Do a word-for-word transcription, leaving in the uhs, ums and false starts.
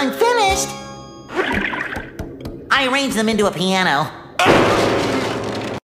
I'm finished! I arranged them into a piano.